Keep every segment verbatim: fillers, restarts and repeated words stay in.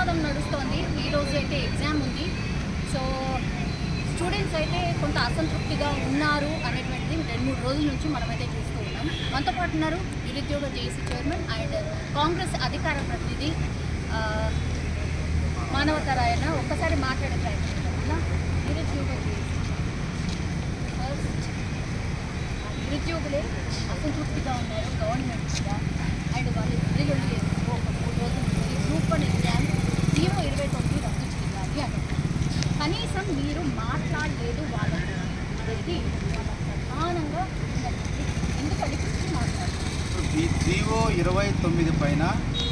ప్రస్తుతం నడుస్తోంది. ఈరోజు అయితే ఎగ్జామ్ ఉంది. సో స్టూడెంట్స్ అయితే కొంత అసంతృప్తిగా ఉన్నారు అనేటువంటిది రెండు మూడు రోజుల నుంచి మనమైతే చూస్తూ ఉన్నాం. మనతో పాటు ఉన్నారు నిరుద్యోగ జేఏసీ చైర్మన్ అండ్ కాంగ్రెస్ అధికార ప్రతినిధి మానవతరాయన. ఒక్కసారి మాట్లాడే ప్రయత్నం నిరుద్యోగ ఫస్ట్ నిరుద్యోగులే అసంతృప్తిగా ఉన్నారు గవర్నమెంట్ మీద. అండ్ వాళ్ళు ఎల్లుండి ఒక మూడు రోజుల నుంచి గ్రూప్ వన్ ఎగ్జామ్ జీవో ఇరవై తొమ్మిది రద్దు చేయాలి అని కనీసం మీరు మాట్లాడలేదు వాళ్ళకి పెట్టి ప్రధానంగా ఎందుకని మాట్లాడారు. ఈ జీవో ఇరవై తొమ్మిది పైన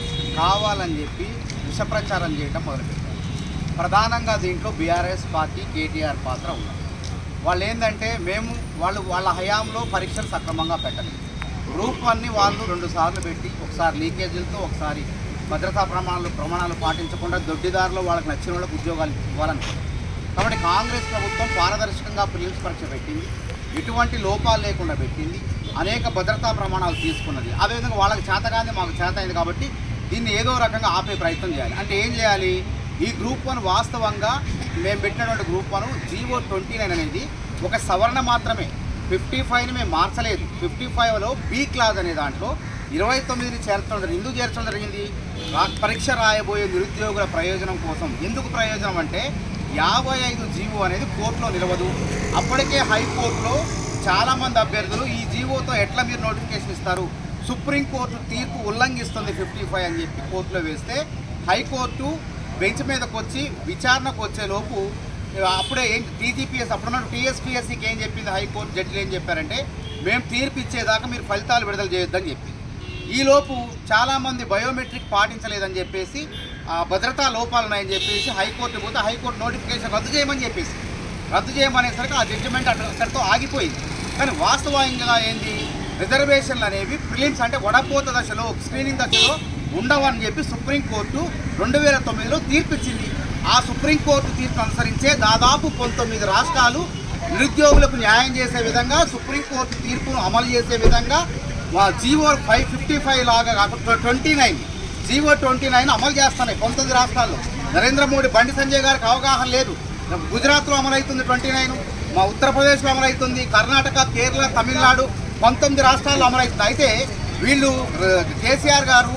కావాలని చెప్పి విష ప్రచారం చేయడం మొదలుపెట్టారు. ప్రధానంగా దీంట్లో బీఆర్ఎస్ పార్టీ కేటీఆర్ పాత్ర ఉన్నారు. వాళ్ళు ఏంటంటే మేము వాళ్ళు వాళ్ళ హయాంలో పరీక్షలు సక్రమంగా పెట్టలేదు. గ్రూప్ వన్ని వాళ్ళు రెండు సార్లు పెట్టి ఒకసారి లీకేజీలతో ఒకసారి భద్రతా ప్రమాణాలు ప్రమాణాలు పాటించకుండా దొడ్డిదారులో వాళ్ళకి నచ్చిన వాళ్ళకి ఉద్యోగాలు ఇవ్వాలనుకున్నారు. కాబట్టి కాంగ్రెస్ ప్రభుత్వం పారదర్శకంగా ప్రిలిమ్స్ పరీక్ష పెట్టింది, ఎటువంటి లోపాలు లేకుండా పెట్టింది, అనేక భద్రతా ప్రమాణాలు తీసుకున్నది. అదేవిధంగా వాళ్ళకి చేతగానే మాకు చేత అయింది కాబట్టి దీన్ని ఏదో రకంగా ఆపే ప్రయత్నం చేయాలి. అంటే ఏం చేయాలి? ఈ గ్రూప్ వన్ వాస్తవంగా మేము పెట్టినటువంటి group one GO twenty nine అనేది ఒక సవరణ మాత్రమే. ఫిఫ్టీ ఫైవ్ని మేము మార్చలేదు. ఫిఫ్టీ ఫైవ్లో బీ క్లాస్ అనే దాంట్లో ఇరవై తొమ్మిదిని చేర్చడం జరిగింది. ఎందుకు చేర్చడం జరిగింది? పరీక్ష రాయబోయే నిరుద్యోగుల ప్రయోజనం కోసం. ఎందుకు ప్రయోజనం అంటే యాభై ఐదు జీవో అనేది కోర్టులో నిలవదు. అప్పటికే హైకోర్టులో చాలామంది అభ్యర్థులు ఈ జీవోతో ఎట్లా మీరు నోటిఫికేషన్ ఇస్తారు, సుప్రీంకోర్టు తీర్పు ఉల్లంఘిస్తుంది ఫిఫ్టీ ఫైవ్ అని చెప్పి కోర్టులో వేస్తే హైకోర్టు బెంచ్ మీదకి వచ్చి విచారణకు వచ్చేలోపు అప్పుడే ఏం టీజీపీఎస్ అప్పుడున్న టీఎస్పీఎస్సీకి ఏం చెప్పింది హైకోర్టు జడ్జిలు ఏం చెప్పారంటే మేము తీర్పు ఇచ్చేదాకా మీరు ఫలితాలు విడుదల చేయొద్దని చెప్పింది. ఈలోపు చాలామంది బయోమెట్రిక్ పాటించలేదని చెప్పేసి భద్రతా లోపాలు ఉన్నాయని చెప్పేసి హైకోర్టు పోతే హైకోర్టు నోటిఫికేషన్ రద్దు చేయమని చెప్పేసి రద్దు చేయమనేసరికి ఆ జడ్జిమెంట్ అక్కడితో ఆగిపోయింది. కానీ వాస్తవంగా ఏంది, రిజర్వేషన్లు అనేవి ప్రిలిమ్స్ అంటే వడపోత దశలో స్క్రీనింగ్ దశలో ఉండవని చెప్పి సుప్రీంకోర్టు రెండు వేల తొమ్మిదిలో తీర్పిచ్చింది. ఆ సుప్రీంకోర్టు తీర్పు అనుసరించే దాదాపు పంతొమ్మిది రాష్ట్రాలు నిరుద్యోగులకు న్యాయం చేసే విధంగా సుప్రీంకోర్టు తీర్పును అమలు చేసే విధంగా జీవో ఫైవ్ ఫిఫ్టీ ఫైవ్ లాగా కాకుండా twenty nine GO twenty nine అమలు చేస్తున్నాయి పంతొమ్మిది రాష్ట్రాల్లో. నరేంద్ర మోడీ బండి సంజయ్ గారికి అవగాహన లేదు. గుజరాత్లో అమలవుతుంది ట్వంటీ నైన్, మా ఉత్తరప్రదేశ్లో అమలవుతుంది, కర్ణాటక, కేరళ, తమిళనాడు పంతొమ్మిది రాష్ట్రాల్లో అమలవుతుంది. అయితే వీళ్ళు కేసీఆర్ గారు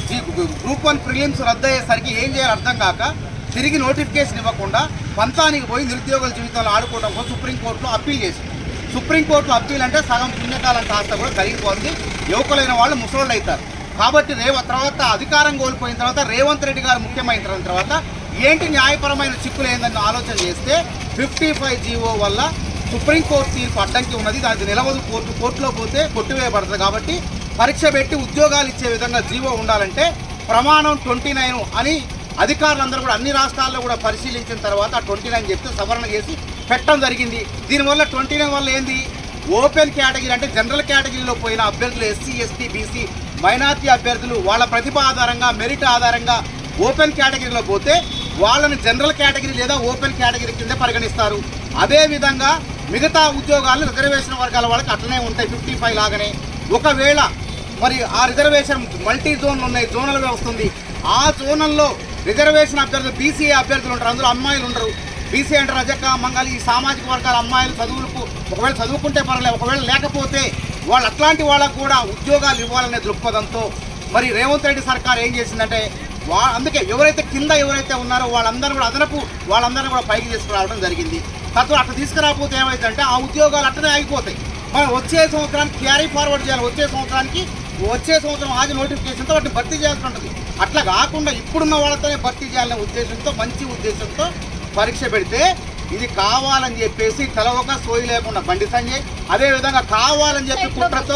గ్రూప్ వన్ ప్రిలిమ్స్ రద్దు అయ్యేసరికి ఏం చేయాలో అర్థం కాక తిరిగి నోటిఫికేషన్ ఇవ్వకుండా పంతానికి పోయి నిరుద్యోగుల జీవితంలో ఆడుకోవడం కోసం సుప్రీంకోర్టులో అప్పీల్ చేసింది. సుప్రీంకోర్టులో అప్పీల్ అంటే సగం పుణ్యకాలం కాస్త కూడా కరిగిపోతుంది, యువకులైన వాళ్ళు ముసలోళ్ళు అవుతారు. కాబట్టి రేవ తర్వాత అధికారం కోల్పోయిన తర్వాత రేవంత్ రెడ్డి గారు ముఖ్యమైన తర్వాత ఏంటి న్యాయపరమైన చిక్కులు ఏందని ఆలోచన చేస్తే ఫిఫ్టీ ఫైవ్ జీవో వల్ల సుప్రీంకోర్టు తీర్పు అడ్డంకి ఉన్నది, దానికి నిలవదు, కోర్టు కోర్టులో పోతే కొట్టివేయబడుతుంది. కాబట్టి పరీక్ష పెట్టి ఉద్యోగాలు ఇచ్చే విధంగా జీవో ఉండాలంటే ప్రమాణం ట్వంటీ నైన్ అని అధికారులందరూ కూడా అన్ని రాష్ట్రాల్లో కూడా పరిశీలించిన తర్వాత ట్వంటీ నైన్ చెప్తే సవరణ చేసి పెట్టడం జరిగింది. దీనివల్ల ట్వంటీ నైన్ వల్ల ఏంది, ఓపెన్ కేటగిరీ అంటే జనరల్ కేటగిరీలో పోయిన అభ్యర్థులు ఎస్సీ ఎస్టీ బీసీ మైనార్టీ అభ్యర్థులు వాళ్ళ ప్రతిభ ఆధారంగా మెరిట్ ఆధారంగా ఓపెన్ కేటగిరీలో పోతే వాళ్ళని జనరల్ కేటగిరీ లేదా ఓపెన్ కేటగిరీ కింద పరిగణిస్తారు. అదేవిధంగా మిగతా ఉద్యోగాలు రిజర్వేషన్ వర్గాల వాళ్ళకి అట్లనే ఉంటాయి ఫిఫ్టీ ఫైవ్ లాగానే. ఒకవేళ మరి ఆ రిజర్వేషన్ మల్టీ జోన్లు ఉన్నాయి, జోనల్ వ్యవస్థ ఉంది. ఆ జోనల్లో రిజర్వేషన్ అభ్యర్థులు బీసీ అభ్యర్థులు ఉంటారు, అందులో అమ్మాయిలు ఉండరు. బీసీ అంటే రజక మంగళి ఈ సామాజిక వర్గాల అమ్మాయిలు చదువులకు ఒకవేళ చదువుకుంటే పర్వాలేదు, ఒకవేళ లేకపోతే వాళ్ళు అట్లాంటి వాళ్ళకు కూడా ఉద్యోగాలు ఇవ్వాలనే దృక్పథంతో మరి రేవంత్ రెడ్డి సర్కార్ ఏం చేసిందంటే వా అందుకే ఎవరైతే కింద ఎవరైతే ఉన్నారో వాళ్ళందరూ కూడా అదనపు వాళ్ళందరినీ కూడా పైకి తీసుకురావడం జరిగింది. తత్వం అట్లా తీసుకురాకపోతే ఏమైందంటే ఆ ఉద్యోగాలు అట్లనే ఆగిపోతాయి. మనం వచ్చే సంవత్సరానికి క్యారీ ఫార్వర్డ్ చేయాలి, వచ్చే సంవత్సరానికి వచ్చే సంవత్సరం ఆగి నోటిఫికేషన్తో వాటిని భర్తీ చేయాల్సి ఉంటుంది. అట్లా కాకుండా ఇప్పుడున్న వాళ్ళతోనే భర్తీ చేయాలనే ఉద్దేశంతో మంచి ఉద్దేశంతో పరీక్ష పెడితే ఇది కావాలని చెప్పేసి తెలవక సోయి లేకుండా బండి సంజయ్ అదేవిధంగా కావాలని చెప్పి కుట్రతో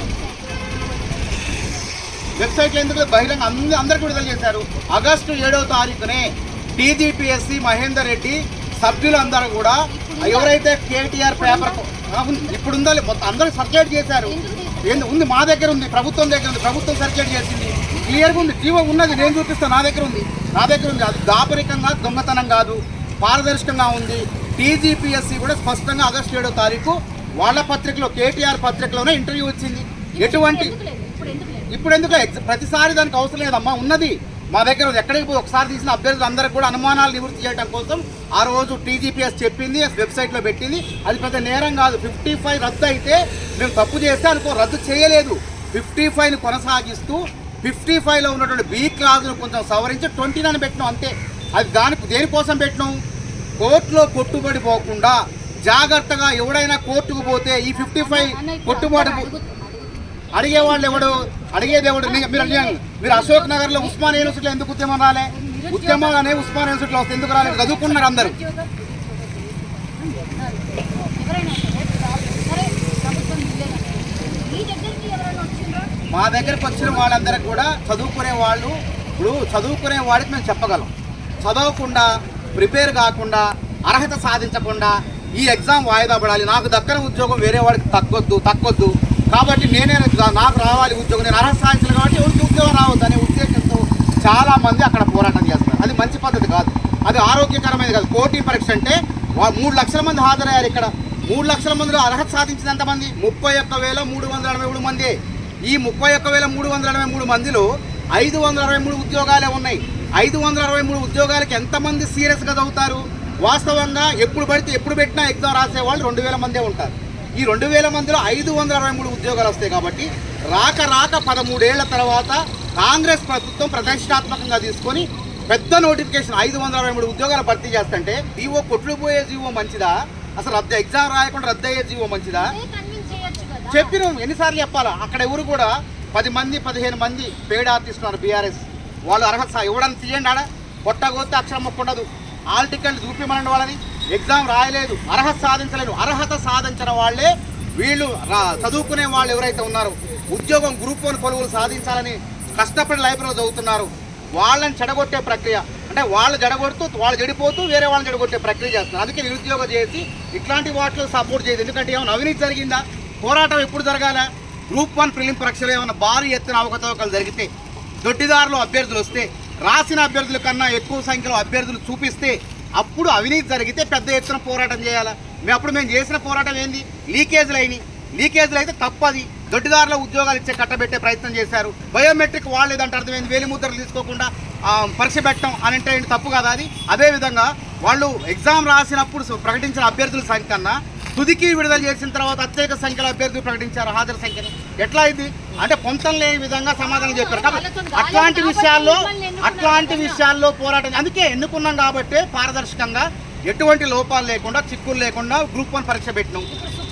వెబ్సైట్లో ఎందుకు బహిరంగ అంద అందరికీ విడుదల చేశారు. ఆగస్టు ఏడవ తారీఖునే టీజీపీఎస్సీ మహేందర్ రెడ్డి సభ్యులందరూ కూడా ఎవరైతే కేటీఆర్ పేపర్ ఇప్పుడు ఉందో మొత్తం అందరూ సర్క్యులేట్ చేశారు. ఉంది మా దగ్గర ఉంది, ప్రభుత్వం దగ్గర ఉంది, ప్రభుత్వం సర్క్యులేట్ చేసింది, క్లియర్గా ఉంది, జీవో ఉన్నది, నేను చూపిస్తాను, నా దగ్గర ఉంది నా దగ్గర ఉంది అది దాపరికంగా దొంగతనం కాదు, పారదర్శకంగా ఉంది. టీజీపీఎస్సీ కూడా స్పష్టంగా ఆగస్టు ఏడో తారీఖు వాళ్ళ పత్రికలో కేటీఆర్ పత్రికలోనే ఇంటర్వ్యూ వచ్చింది. ఎటువంటి ఇప్పుడు ఎందుకు ప్రతిసారి దానికి అవసరం లేదమ్మా, ఉన్నది మా దగ్గర ఎక్కడికి పోయి ఒకసారి తీసిన అభ్యర్థులు అందరికీ కూడా అనుమానాలు నివృత్తి చేయడం కోసం ఆ రోజు టీజీపీఎస్ చెప్పింది, వెబ్సైట్లో పెట్టింది. అది పెద్ద నేరం కాదు. ఫిఫ్టీ ఫైవ్ రద్దు అయితే మేము తప్పు చేస్తే అనుకో, రద్దు చేయలేదు. ఫిఫ్టీ ఫైవ్ని కొనసాగిస్తూ ఫిఫ్టీ ఫైవ్లో ఉన్నటువంటి బీ క్లాజ్ను కొంచెం సవరించి ట్వంటీ నైన్ పెట్టినాం అంతే. అది దాని దేనికోసం పెట్టినాం? కోర్టులో కొట్టుబడి పోకుండా జాగ్రత్తగా ఎవడైనా కోర్టుకు పోతే ఈ ఫిఫ్టీ ఫైవ్ కొట్టుబాటు అడిగేవాళ్ళు ఎవడు, అడిగేది ఎవడు? మీరు మీరు అశోక్ నగర్లో ఉస్మాన్ యూనివర్సిటీలో ఎందుకు ఉద్యమం రాలే? ఉద్యమాలు అనే ఉస్మాన్ యూనివర్సిటీలో వస్తే ఎందుకు రాలేదు? చదువుకున్నారు అందరూ. మా దగ్గరకు వచ్చిన వాళ్ళందరూ కూడా చదువుకునే వాళ్ళు. ఇప్పుడు చదువుకునే వాడికి మేము చెప్పగలం, చదవకుండా ప్రిపేర్ కాకుండా అర్హత సాధించకుండా ఈ ఎగ్జామ్ వాయిదా పడాలి, నాకు దక్కని ఉద్యోగం వేరే వాడికి తగ్గొద్దు తగ్గొద్దు కాబట్టి నేనే నాకు రావాలి ఉద్యోగం, నేను అర్హత సాధించాలి కాబట్టి ఎవరికి ఉద్యోగం రావద్దు అనే ఉద్దేశంతో చాలామంది అక్కడ పోరాటం చేస్తారు. అది మంచి పద్ధతి కాదు, అది ఆరోగ్యకరమైనది కాదు. పోటీ పరీక్ష అంటే మూడు లక్షల మంది హాజరయ్యారు. ఇక్కడ మూడు లక్షల మందిలో అర్హత సాధించిన ఎంతమంది? ముప్పై ఒక్క వేల మూడు వందల ఎనభై మూడు మంది. ఈ ముప్పై ఒక్క వేల మూడు వందల ఎనభై మూడు మందిలో ఐదు వందల అరవై మూడు ఉద్యోగాలే ఉన్నాయి. ఐదు వందల అరవై మూడు ఉద్యోగాలకి ఎంతమంది సీరియస్గా చదువుతారు? వాస్తవంగా ఎప్పుడు పడితే ఎప్పుడు పెట్టినా ఎగ్జామ్ రాసే వాళ్ళు రెండు వేల మందే ఉంటారు. ఈ రెండు వేల మందిలో ఐదు వందల అరవై మూడు ఉద్యోగాలు వస్తాయి. కాబట్టి రాక రాక పదమూడేళ్ల తర్వాత కాంగ్రెస్ ప్రభుత్వం ప్రతిష్టాత్మకంగా తీసుకొని పెద్ద నోటిఫికేషన్ ఐదు వందల అరవై మూడు ఉద్యోగాలు భర్తీ చేస్తుంటే జీవో కొట్లు పోయే జీవో మంచిదా, అసలు రద్దు ఎగ్జామ్ రాయకుండా రద్దు అయ్యే జీవో మంచిదా? చెప్పినాం ఎన్నిసార్లు చెప్పాలా? అక్కడ ఎవరు కూడా పది మంది పదిహేను మంది పేడ్ ఆర్టిస్టున్నారు బీఆర్ఎస్ వాళ్ళు. అర్హత ఇవ్వడానికి తీయండి, ఆడ కొట్టగోతే అక్షరం మొక్కుండదు. ఆల్ టికెట్లు చూపిమనండి వాళ్ళని. ఎగ్జామ్ రాయలేదు, అర్హత సాధించలేదు. అర్హత సాధించిన వాళ్ళే వీళ్ళు చదువుకునే వాళ్ళు ఎవరైతే ఉన్నారో ఉద్యోగం గ్రూప్ వన్ కొలువులు సాధించాలని కష్టపడి లైబ్రరీలో చదువుతున్నారు వాళ్ళని చెడగొట్టే ప్రక్రియ. అంటే వాళ్ళు జడగొడుతూ వాళ్ళు చెడిపోతూ వేరే వాళ్ళని చెడగొట్టే ప్రక్రియ చేస్తున్నారు. అందుకే నిరుద్యోగం చేసి ఇట్లాంటి వాటిలో సపోర్ట్ చేయదు. ఎందుకంటే ఏమైనా అవినీతి జరిగిందా? పోరాటం ఎప్పుడు జరగాల? గ్రూప్ వన్ ప్రిలిమ్ పరీక్షలో ఏమైనా భారీ ఎత్తున అవకతవకలు జరిగితే, దొడ్డిదారులు అభ్యర్థులు వస్తే, రాసిన అభ్యర్థుల కన్నా ఎక్కువ సంఖ్యలో అభ్యర్థులు చూపిస్తే అప్పుడు అవినీతి జరిగితే పెద్ద ఎత్తున పోరాటం చేయాలా? మేము అప్పుడు మేము చేసిన పోరాటం ఏంది? లీకేజీలు అయినాయి. లీకేజీలు అయితే తప్పది. దొడ్డిదారుల ఉద్యోగాలు ఇచ్చే కట్టబెట్టే ప్రయత్నం చేశారు. బయోమెట్రిక్ వాళ్ళేదంటే అర్థమైంది, వేలి ముద్రలు తీసుకోకుండా పరీక్ష పెట్టడం అని అంటే ఏంటి? తప్పు కదా అది. అదేవిధంగా వాళ్ళు ఎగ్జామ్ రాసినప్పుడు ప్రకటించిన అభ్యర్థుల సంఖ్య కన్నా తుదికి విడుదల చేసిన తర్వాత అత్యధిక సంఖ్యలో అభ్యర్థులు ప్రకటించారు హాజరు సంఖ్యను. ఎట్లా అయింది అంటే పొంతం లేని విధంగా సమాధానం చెప్పారు. కాబట్టి అట్లాంటి విషయాల్లో అట్లాంటి విషయాల్లో పోరాటం అందుకే ఎన్నుకున్నాం. కాబట్టి పారదర్శకంగా ఎటువంటి లోపాలు లేకుండా చిక్కులు లేకుండా గ్రూప్ వన్ పరీక్ష పెట్టినాం.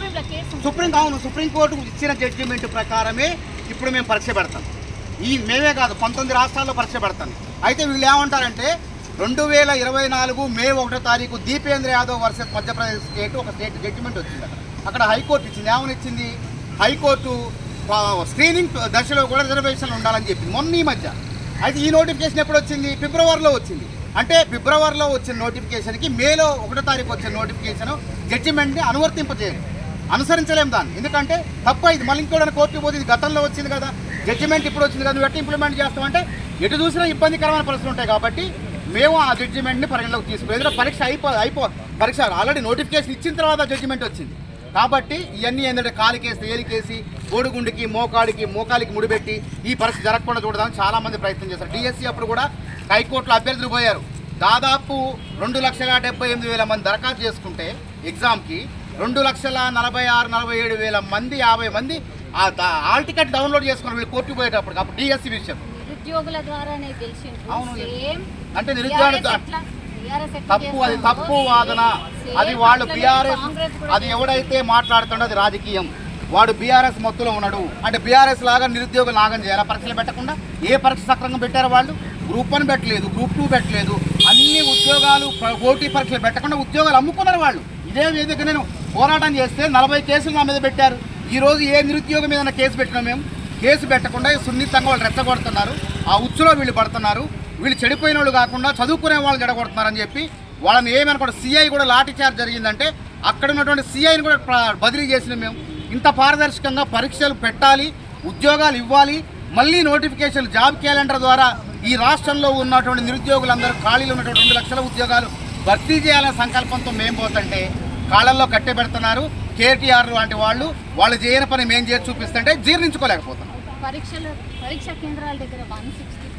సుప్రీం అవును సుప్రీంకోర్టు ఇచ్చిన జడ్జిమెంట్ ప్రకారమే ఇప్పుడు మేము పరీక్ష పెడతాం. ఈ మేమే కాదు పంతొమ్మిది రాష్ట్రాల్లో పరీక్ష పెడతాం. అయితే వీళ్ళు ఏమంటారంటే రెండు వేల ఇరవై నాలుగు మే ఒకటో తారీఖు దీపేంద్ర యాదవ్ వర్సెస్ మధ్యప్రదేశ్ స్టేట్ ఒక స్టేట్ జడ్జిమెంట్ వచ్చింది. అక్కడ అక్కడ హైకోర్టు ఇచ్చింది. ఏమని ఇచ్చింది? హైకోర్టు స్క్రీనింగ్ దశలో కూడా రిజర్వేషన్లు ఉండాలని చెప్పింది మొన్న ఈ మధ్య. అయితే ఈ నోటిఫికేషన్ ఎప్పుడు వచ్చింది? ఫిబ్రవరిలో వచ్చింది. అంటే ఫిబ్రవరిలో వచ్చిన నోటిఫికేషన్కి మేలో ఒకటో తారీఖు వచ్చిన నోటిఫికేషన్ జడ్జిమెంట్ని అనువర్తింపజేయాలి. అనుసరించలేము దాన్ని, ఎందుకంటే తప్ప ఇది మళ్ళీ ఇంకోటి కోర్టుకు పోతే ఇది గతంలో వచ్చింది కదా, జడ్జిమెంట్ ఇప్పుడు వచ్చింది కదా, నువ్వు ఎట్లా ఇంప్లిమెంట్ చేస్తామంటే ఎటు చూసినా ఇబ్బందికరమైన పరిస్థితులు ఉంటాయి. కాబట్టి మేము ఆ జడ్జిమెంట్ని పరిగణలోకి తీసుకుని పరీక్ష అయిపో అయిపో పరీక్ష ఆల్రెడీ నోటిఫికేషన్ ఇచ్చిన తర్వాత జడ్జిమెంట్ వచ్చింది. కాబట్టి ఇవన్నీ ఏంటంటే కాలికేసి ఏలికేసి బోడుగుండికి మోకాడికి మోకాలికి ముడిపెట్టి ఈ పరిస్థితి జరగకుండా చూడడానికి చాలామంది ప్రయత్నం చేశారు. డిఎస్సి అప్పుడు కూడా హైకోర్టులో అభ్యర్థులు పోయారు. దాదాపు రెండు లక్షల డెబ్బై ఎనిమిది వేల మంది దరఖాస్తు చేసుకుంటే ఎగ్జామ్కి రెండు లక్షల నలభై ఆరు నలభై ఏడు వేల మంది యాభై మంది ఆల్ టికెట్ డౌన్లోడ్ చేసుకున్నారు వీళ్ళు కోర్టుకు పోయేటప్పుడు. అప్పుడు డిఎస్సి విషయం నిరుద్యోగుల ద్వారానే గెలిచింది. అవును అంటే నిరుద్యోగ తప్పు, అది తప్పు వాదన. అది వాళ్ళు బీఆర్ఎస్ అది ఎవడైతే మాట్లాడుతుండో అది రాజకీయం. వాడు బీఆర్ఎస్ మొత్తులో ఉన్నాడు అంటే బీఆర్ఎస్ లాగా నిరుద్యోగ నాగం చేయాలి. పరీక్షలు పెట్టకుండా ఏ పరీక్ష సక్రంగా పెట్టారు వాళ్ళు? గ్రూప్ వన్ పెట్టలేదు, గ్రూప్ టూ పెట్టలేదు, అన్ని ఉద్యోగాలు పోటీ పరీక్షలు పెట్టకుండా ఉద్యోగాలు అమ్ముకున్నారు వాళ్ళు. ఇదే వేదిక నేను పోరాటం చేస్తే నలభై కేసులు నా మీద పెట్టారు. ఈరోజు ఏ నిరుద్యోగం మీద కేసు పెట్టినా మేము కేసు పెట్టకుండా సున్నితంగా వాళ్ళు రెచ్చగొడుతున్నారు. ఆ ఉచ్చులో వీళ్ళు పడుతున్నారు. వీళ్ళు చెడిపోయిన వాళ్ళు కాకుండా చదువుకునే వాళ్ళు జడగొడుతున్నారని చెప్పి వాళ్ళని ఏమనుకోండి. సిఐ కూడా లాఠీ చార్జ్ జరిగిందంటే అక్కడ ఉన్నటువంటి సిఐని కూడా బదిలీ చేసిన మేము. ఇంత పారదర్శకంగా పరీక్షలు పెట్టాలి, ఉద్యోగాలు ఇవ్వాలి, మళ్ళీ నోటిఫికేషన్ జాబ్ క్యాలెండర్ ద్వారా ఈ రాష్ట్రంలో ఉన్నటువంటి నిరుద్యోగులందరూ ఖాళీలు ఉన్నటువంటి రెండు లక్షల ఉద్యోగాలు భర్తీ చేయాలనే సంకల్పంతో మేము పోతుంటే కాళ్ళల్లో కట్టె పెడుతున్నారు. కేటీఆర్ లాంటి వాళ్ళు వాళ్ళు చేయని పని మేము చేసి చూపిస్తుంటే జీర్ణించుకోలేకపోతున్నాం. పరీక్షల పరీక్షా కేంద్రాల దగ్గర వన్ సిక్స్టీ త్రీ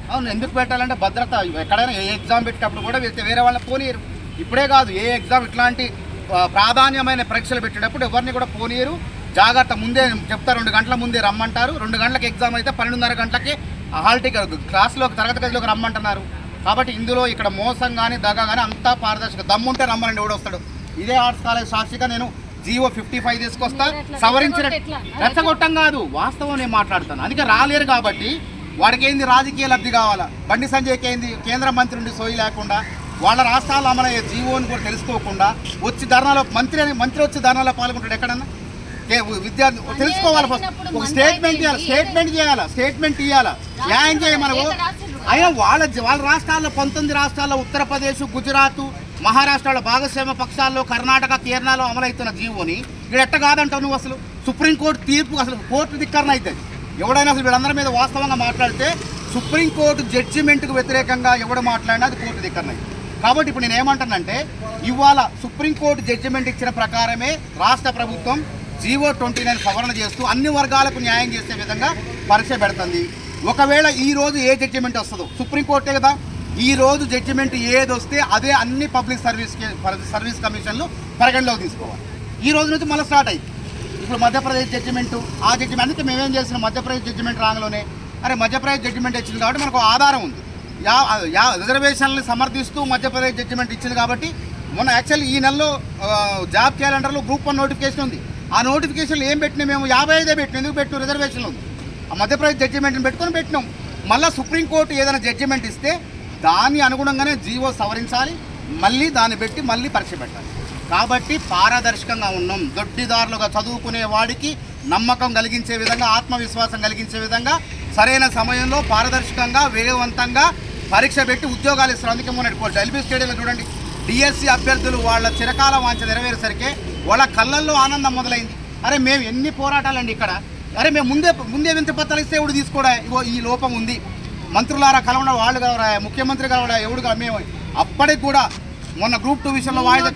అవును, ఎందుకు పెట్టాలంటే భద్రత. ఎక్కడైనా ఏ ఎగ్జామ్ పెట్టినప్పుడు కూడా వేరే వాళ్ళని పోనీయరు. ఇప్పుడే కాదు, ఏ ఎగ్జామ్ ఇట్లాంటి ప్రాధాన్యమైన పరీక్షలు పెట్టేటప్పుడు ఎవరిని కూడా పోనీయరు. జాగ్రత్త, ముందే చెప్తారు, రెండు గంటల ముందే రమ్మంటారు. రెండు గంటలకు ఎగ్జామ్ అయితే పన్నెండున్నర గంటలకి హాల్ టికెట్ క్లాస్లోకి తరగతి గదిలోకి రమ్మంటున్నారు. కాబట్టి ఇందులో ఇక్కడ మోసం కానీ దగ కానీ అంతా పారదర్శక. దమ్ముంటే రమ్మనండి, ఎవడు వస్తాడు. ఇదే ఆర్ట్స్ కాలేజ్ సాక్షిగా నేను జీవో ఫిఫ్టీ ఫైవ్ తీసుకొస్తా, సవరించిన రెచ్చగొట్టం కాదు, వాస్తవం నేను మాట్లాడతాను. అందుకే రాలేరు కాబట్టి వాడికి ఏంది రాజకీయ లబ్ధి కావాలా. బండి సంజయ్కి ఏంది కేంద్ర మంత్రి నుండి సోయి లేకుండా వాళ్ళ రాష్ట్రాల్లో అమలయ్యే జీవోని కూడా తెలుసుకోకుండా వచ్చి ధర్నాలో మంత్రి అని మంత్రి వచ్చి ధర్నాలో పాల్గొంటాడు ఎక్కడన్నా? విద్యార్థి తెలుసుకోవాలి, ఫస్ట్ ఒక స్టేట్మెంట్ ఇవ్వాలి, స్టేట్మెంట్ చేయాలా, స్టేట్మెంట్ ఇవ్వాలా, న్యాయం చేయమనవు. అయినా వాళ్ళ వాళ్ళ రాష్ట్రాల్లో పంతొమ్మిది రాష్ట్రాల్లో ఉత్తరప్రదేశ్, గుజరాత్, మహారాష్ట్రాల భాగస్వామ్య పక్షాల్లో కర్ణాటక, కేరళలో అమలవుతున్న జీవోని ఇక్కడ ఎట్ట కాదంటావు నువ్వు? అసలు సుప్రీంకోర్టు తీర్పు అసలు కోర్టు ధిక్కరణ అవుతుంది. ఎవడైనా అసలు వీళ్ళందరి మీద వాస్తవంగా మాట్లాడితే సుప్రీంకోర్టు జడ్జిమెంట్కు వ్యతిరేకంగా ఎవడు మాట్లాడినా అది కోర్టు ధిక్కరణ అవుతుంది. కాబట్టి ఇప్పుడు నేను ఏమంటానంటే, ఇవాళ సుప్రీంకోర్టు జడ్జిమెంట్ ఇచ్చిన ప్రకారమే రాష్ట్ర ప్రభుత్వం జీవో ట్వంటీ నైన్ సవరణ చేస్తూ అన్ని వర్గాలకు న్యాయం చేసే విధంగా పరీక్ష పెడుతుంది. ఒకవేళ ఈ రోజు ఏ జడ్జిమెంట్ వస్తుందో, సుప్రీంకోర్టే కదా ఈ రోజు జడ్జిమెంట్ ఏది వస్తే అదే అన్ని పబ్లిక్ సర్వీస్ సర్వీస్ కమిషన్లు పరిగణలోకి తీసుకోవాలి. ఈ రోజు నుంచి మళ్ళీ స్టార్ట్ అయ్యింది. ఇప్పుడు మధ్యప్రదేశ్ జడ్జిమెంటు, ఆ జడ్జిమెంట్ అందుకే మేమేం చేసినాం, మధ్యప్రదేశ్ జడ్జిమెంట్ రాగానే అరే మధ్యప్రదేశ్ జడ్జిమెంట్ ఇచ్చింది కాబట్టి మనకు ఆధారం ఉంది. యా యా రిజర్వేషన్లు సమర్థిస్తూ మధ్యప్రదేశ్ జడ్జిమెంట్ ఇచ్చింది కాబట్టి మొన్న యాక్చువల్లీ ఈ నెలలో జాబ్ క్యాలెండర్లో గ్రూప్ వన్ నోటిఫికేషన్ ఉంది. ఆ నోటిఫికేషన్లు ఏం పెట్టినా మేము యాభై ఐదే పెట్టినాం. ఎందుకు పెట్టిన రిజర్వేషన్లు ఉంది. ఆ మధ్యప్రదేశ్ జడ్జిమెంట్ని పెట్టుకొని పెట్టినాం. మళ్ళీ సుప్రీంకోర్టు ఏదైనా జడ్జిమెంట్ ఇస్తే దాన్ని అనుగుణంగానే జీవో సవరించాలి, మళ్ళీ దాన్ని పెట్టి మళ్ళీ పరీక్ష పెట్టాలి. కాబట్టి పారదర్శకంగా ఉన్నాం. దొడ్డిదారులుగా చదువుకునే వాడికి నమ్మకం కలిగించే విధంగా, ఆత్మవిశ్వాసం కలిగించే విధంగా సరైన సమయంలో పారదర్శకంగా వేగవంతంగా పరీక్ష పెట్టి ఉద్యోగాలు ఇస్తారు. అందుకే మొన్న ఎల్బీ స్టేడియంలో చూడండి, డిఎస్సి అభ్యర్థులు వాళ్ళ చిరకాల వాంఛ నెరవేరేసరికి వాళ్ళ కళ్ళల్లో ఆనందం మొదలైంది. అరే మేము ఎన్ని పోరాటాలండి ఇక్కడ, అరే మేము ముందే ముందే వింత పత్రాలు ఇస్తే ఎవడు తీసుకోడా, ఇగో ఈ లోపం ఉంది, మంత్రులారా కలవడా, వాళ్ళు కలవరా, ముఖ్యమంత్రి కలవడా, ఎవడుగా మేము అప్పటికి కూడా మొన్న గ్రూప్ టూ విషయంలో వాయిదా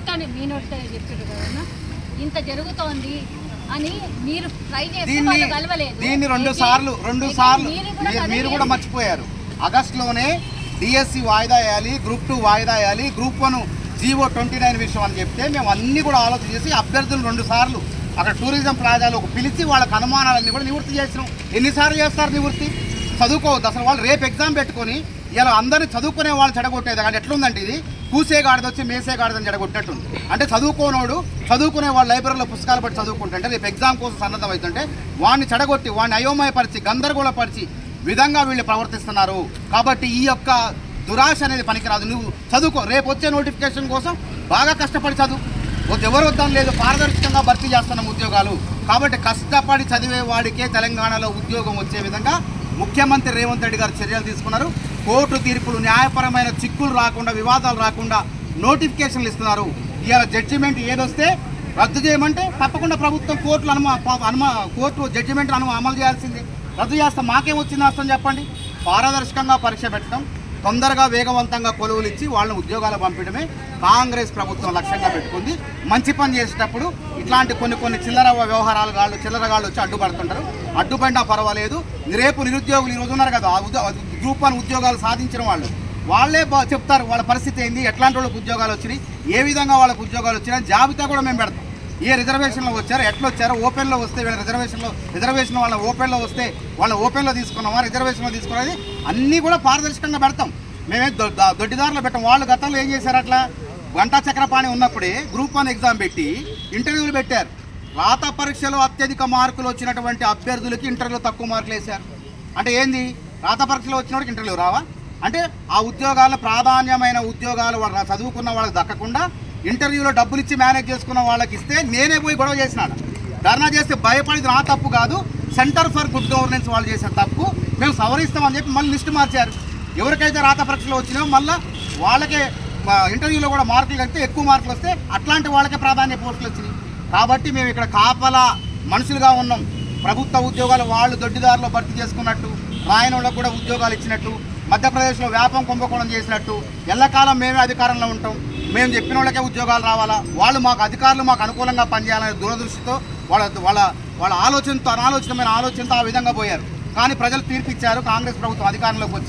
ఇంత జరుగుతోంది అని మీరు ట్రై చేసి దీన్ని రెండు సార్లు రెండు సార్లు మీరు కూడా మర్చిపోయారు. ఆగస్టులోనే డిఎస్సి వాయిదా వేయాలి, గ్రూప్ టూ వాయిదా వేయాలి, group one GO twenty nine విషయం అని చెప్తే మేము అన్నీ కూడా ఆలోచన చేసి అభ్యర్థులు రెండు సార్లు అక్కడ టూరిజం ప్లాజాలో పిలిచి వాళ్ళకి అనుమానాలన్నీ కూడా నివృత్తి చేసినాం. ఎన్నిసార్లు చేస్తారు నివృత్తి? చదువుకోవద్దు అసలు. వాళ్ళు రేపు ఎగ్జామ్ పెట్టుకొని ఇలా అందరినీ చదువుకునే వాళ్ళని చెడగొట్టేది. అంటే ఎట్లుందంటే ఇది కూసేగాడిది వచ్చి మేసేగాడిదని చెడగొట్టినట్టుంది. అంటే చదువుకోనోడు చదువుకునే వాళ్ళు లైబ్రరీలో పుస్తకాలు పట్టి చదువుకుంటుంటే రేపు ఎగ్జామ్ కోసం సన్నద్ధం అవుతుంటే వాడిని చెడగొట్టి వాడిని అయోమయపరిచి గందరగోళపరిచి విధంగా వీళ్ళు ప్రవర్తిస్తున్నారు. కాబట్టి ఈ యొక్క దురాశ అనేది పనికిరాదు. నువ్వు చదువుకో, రేపు వచ్చే నోటిఫికేషన్ కోసం బాగా కష్టపడి చదువు. ఎవరు వద్దాం లేదు, పారదర్శకంగా భర్తీ చేస్తున్నాం ఉద్యోగాలు. కాబట్టి కష్టపడి చదివే వాడికే తెలంగాణలో ఉద్యోగం వచ్చే విధంగా ముఖ్యమంత్రి రేవంత్ రెడ్డి గారు చర్యలు తీసుకున్నారు. కోర్టు తీర్పులు, న్యాయపరమైన చిక్కులు రాకుండా, వివాదాలు రాకుండా నోటిఫికేషన్లు ఇస్తున్నారు. ఇవాళ జడ్జిమెంట్ ఏదొస్తే రద్దు చేయమంటే తప్పకుండా ప్రభుత్వం కోర్టులు అనుమా అనుమా కోర్టు జడ్జిమెంట్ అను అమలు చేయాల్సిందే. రద్దు చేస్తాం, మాకేం వచ్చింది నష్టం చెప్పండి. పారదర్శకంగా పరీక్ష పెట్టడం, తొందరగా వేగవంతంగా కొలువులు ఇచ్చి వాళ్ళని ఉద్యోగాలు పంపించడమే కాంగ్రెస్ ప్రభుత్వం లక్ష్యంగా పెట్టుకుంది. మంచి పని చేసేటప్పుడు ఇట్లాంటి కొన్ని కొన్ని చిల్లర వ్యవహారాలు గాళ్ళు చిల్లరగాళ్ళు వచ్చి అడ్డుపడుతుంటారు. అడ్డుపడినా పర్వాలేదు. రేపు నిరుద్యోగులు ఈరోజు ఉన్నారు కదా, గ్రూప్ వన్ ఉద్యోగాలు సాధించిన వాళ్ళు వాళ్ళే చెప్తారు వాళ్ళ పరిస్థితి ఏంది, ఎట్లాంటి వాళ్ళకి ఉద్యోగాలు వచ్చినాయి, ఏ విధంగా వాళ్ళకు ఉద్యోగాలు వచ్చినాయి జాబితా కూడా మేము పెడతాం. ఏ రిజర్వేషన్లో వచ్చారో, ఎట్లా వచ్చారో, ఓపెన్లో వస్తే వీళ్ళ రిజర్వేషన్లో రిజర్వేషన్ వాళ్ళ ఓపెన్లో వస్తే వాళ్ళ ఓపెన్లో తీసుకున్నామా, రిజర్వేషన్లో తీసుకున్నది అన్నీ కూడా పారదర్శకంగా పెడతాం. మేమే దొడ్డిదారులు పెట్టాం. వాళ్ళు గతంలో ఏం చేశారు, అట్లా గంటా చక్రపాణి ఉన్నప్పుడే గ్రూప్ వన్ ఎగ్జామ్ పెట్టి ఇంటర్వ్యూలు పెట్టారు. రాత పరీక్షలో అత్యధిక మార్కులు వచ్చినటువంటి అభ్యర్థులకి ఇంటర్వ్యూలో తక్కువ మార్కులు వేశారు. అంటే ఏంది, రాత పరీక్షలో వచ్చిన వాడికి ఇంటర్వ్యూ రావా? అంటే ఆ ఉద్యోగాల ప్రాధాన్యమైన ఉద్యోగాలు వాళ్ళు చదువుకున్న వాళ్ళకి దక్కకుండా ఇంటర్వ్యూలో డబ్బులు ఇచ్చి మేనేజ్ చేసుకున్న వాళ్ళకి ఇస్తే నేనే పోయి గొడవ చేసినాను. ధర్నా చేస్తే భయపడింది నా తప్పు కాదు, సెంటర్ ఫర్ గుడ్ గవర్నెన్స్ వాళ్ళు చేసిన తప్పు, మేము సవరిస్తామని చెప్పి మళ్ళీ లిస్టు మార్చారు. ఎవరికైతే రాత పరీక్షలో వచ్చినాయో మళ్ళీ వాళ్ళకే ఇంటర్వ్యూలో కూడా మార్కులు కలిపితే ఎక్కువ మార్కులు వస్తే అట్లాంటి వాళ్ళకే ప్రాధాన్య పోస్టులు వచ్చినాయి. కాబట్టి మేము ఇక్కడ కాపలా మనుషులుగా ఉన్నాం. ప్రభుత్వ ఉద్యోగాలు వాళ్ళు దొడ్డిదారులో భర్తీ చేసుకున్నట్టు, రాయన వాళ్ళకు కూడా ఉద్యోగాలు ఇచ్చినట్టు, మధ్యప్రదేశ్లో వ్యాపం కుంభకోణం చేసినట్టు ఎల్లకాలం మేమే అధికారంలో ఉంటాం. మేము చెప్పిన వాళ్ళకే ఉద్యోగాలు రావాలా, వాళ్ళు మాకు అధికారులు మాకు అనుకూలంగా పనిచేయాలనే దూరదృష్టితో వాళ్ళ వాళ్ళ వాళ్ళ ఆలోచనతో అనాలోచితమైన ఆలోచనతో ఆ విధంగా పోయారు. కానీ ప్రజలు తీర్పిచ్చారు. కాంగ్రెస్ ప్రభుత్వం అధికారంలోకి వచ్చింది.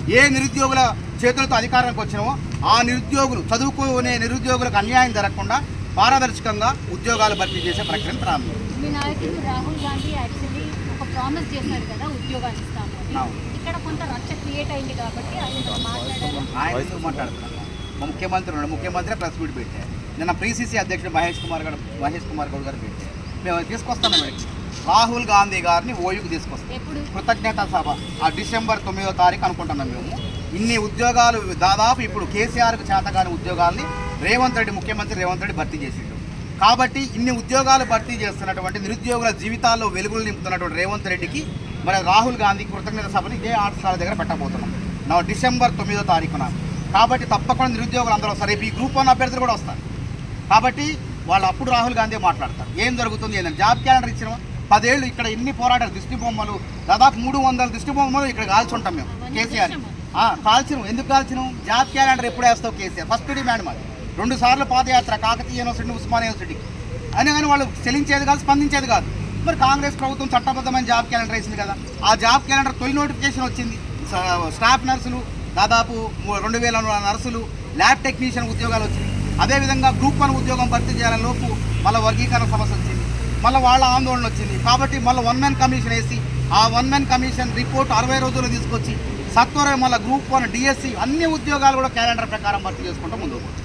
ఏ నిరుద్యోగుల చేతులతో అధికారానికి వచ్చినామో ఆ నిరుద్యోగులు చదువుకునే నిరుద్యోగులకు అన్యాయం జరగకుండా పారదర్శకంగా ఉద్యోగాలు భర్తీ చేసే ప్రక్రియ ప్రారంభం. మీ నాయకుడు రాహుల్ గాంధీ యాక్చువల్లీ ఒక ప్రామిస్ చేశాడు కదా ఉద్యోగాలు ఇస్తాము అని. ఇక్కడ కొంత రచ్చ క్రియేట్ అయింది కాబట్టి ఆయన మాట్లాడారు. ఆయన ఎందుకు మాట్లాడుతున్నారు? మా ముఖ్యమంత్రి ఉన్నాడు, ముఖ్యమంత్రి ప్రెస్ మీట్ పెట్టారు. నిన్న ప్రీసీసీ అధ్యక్షుడు మహేష్ కుమార్ గారు మహేష్ కుమార్ గౌడ్ గారు పెట్టారు. మేము తీసుకొస్తాను మేడం రాహుల్ గాంధీ గారిని ఓయూకి తీసుకొస్తాం. ఎప్పుడు కృతజ్ఞతా సభ ఆ డిసెంబర్ తొమ్మిదో తారీఖు అనుకుంటున్నాం. మేము ఇన్ని ఉద్యోగాలు దాదాపు ఇప్పుడు కేసీఆర్కు చేతగాని ఉద్యోగాల్ని రేవంత్ రెడ్డి ముఖ్యమంత్రి రేవంత్ రెడ్డి భర్తీ చేసిండు. కాబట్టి ఇన్ని ఉద్యోగాలు భర్తీ చేస్తున్నటువంటి నిరుద్యోగుల జీవితాల్లో వెలుగులు నింపుతున్నటువంటి రేవంత్ రెడ్డికి మరి రాహుల్ గాంధీ కృతజ్ఞత సభని ఇదే ఆటశాల దగ్గర పెట్టబోతున్నాం నా డిసెంబర్ తొమ్మిదో తారీఖున. కాబట్టి తప్పకుండా నిరుద్యోగులు అందరూ వస్తారు. రేపు ఈ గ్రూప్ వన్ అభ్యర్థులు కూడా వస్తారు. కాబట్టి వాళ్ళు అప్పుడు రాహుల్ గాంధీ మాట్లాడతారు ఏం జరుగుతుంది ఏంటంటే జాబ్ క్యాలెండర్ ఇచ్చిన పదేళ్ళు ఇక్కడ ఎన్ని పోరాటాలు దిష్టి బొమ్మలు దాదాపు మూడు వందల దిష్టి బొమ్మలు ఇక్కడ కాల్చుంటాం మేము. కేసీఆర్ కాల్చినాం. ఎందుకు కాల్చినాం? జాబ్ క్యాలెండర్ ఎప్పుడు వేస్తావు కేసీఆర్ ఫస్ట్ డిమాండ్ మాది. రెండు సార్లు పాదయాత్ర కాకతీయ యూనివర్సిటీ ఉస్మానియా యూనివర్సిటీకి అయినా కానీ వాళ్ళు చెల్లించేది కాదు, స్పందించేది కాదు. మరి కాంగ్రెస్ ప్రభుత్వం చట్టబద్ధమైన జాబ్ క్యాలెండర్ వేసింది కదా. ఆ జాబ్ క్యాలెండర్ తొలి నోటిఫికేషన్ వచ్చింది. స్టాఫ్ నర్సులు దాదాపు రెండు వేల నర్సులు, ల్యాబ్ టెక్నీషియన్ ఉద్యోగాలు వచ్చినాయి. అదేవిధంగా గ్రూప్ వన్ ఉద్యోగం భర్తీ చేయాలని లోపు మళ్ళీ వర్గీకరణ సమస్య వచ్చింది, మళ్ళీ వాళ్ళ ఆందోళన వచ్చింది. కాబట్టి మళ్ళీ వన్ మ్యాన్ కమిషన్ వేసి ఆ వన్ మ్యాన్ కమిషన్ రిపోర్ట్ అరవై రోజుల్లో తీసుకొచ్చి సత్వరం మళ్ళీ గ్రూప్ వన్ డిఎస్సి అన్ని ఉద్యోగాలు కూడా క్యాలెండర్ ప్రకారం భర్తీ చేసుకుంటూ ముందుకు